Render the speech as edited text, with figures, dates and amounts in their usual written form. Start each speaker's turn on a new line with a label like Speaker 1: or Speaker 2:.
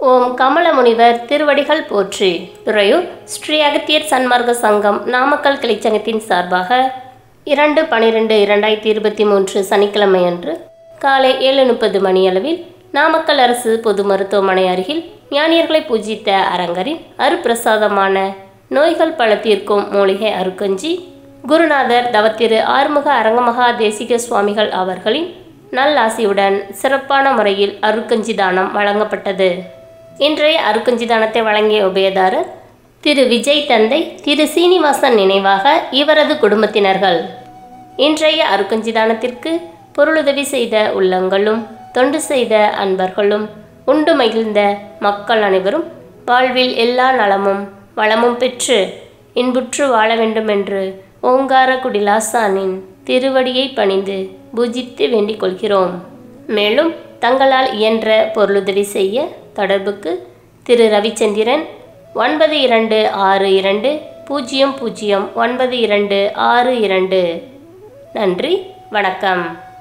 Speaker 1: ஓம் கமலமுனிவர் திருவடிகள் போற்றி. துறையூர் ஸ்ரீ அகத்தியர் சன்மார்க்க சங்கம் நாமக்கல் கிளைச்சங்கத்தின் சார்பாக 2/12/2023 சனிக்கிழமை அன்று காலை 7:30 மணியளவில் நாமக்கல் அரசு பொது மருத்துவமனை அருகில் ஞானியர்களை பூஜித்த அரங்கரின் அருப்பிரசாதமான நோய்கள் பல தீர்க்கும் மூலிகை அருக்கஞ்சி குருநாதர் தவத்திரு ஆறுமுக அரங்கமகா தேசிக சுவாமிகள் அவர்களின் நல்லாசியுடன் சிறப்பான முறையில் அருக்கஞ்சி தானம் வழங்கப்பட்டது. இன்றைய அருக்கஞ்சி தானத்தை வழங்கிய உபயதாரர் திரு விஜய் தந்தை திரு சீனிவாசன் நினைவாக இவரது குடும்பத்தினர்கள். இன்றைய அருக்கஞ்சி தானத்திற்கு பொருளுதவி செய்த உள்ளங்களும் தொண்டு செய்த அன்பர்களும் உண்டு மகிழ்ந்த மக்கள் அனைவரும் வாழ்வில் எல்லா நலமும் வளமும் பெற்று இன்புற்று வாழ வேண்டுமென்று ஓங்கார குடிலாசானின் திருவடியை பணிந்து பூஜித்து வேண்டிக் கொள்கிறோம். மேலும் தங்களால் இயன்ற பொருளுதவி செய்ய தொடர்புக்கு திரு ரவிச்சந்திரன் 9262009262. நன்றி, வணக்கம்.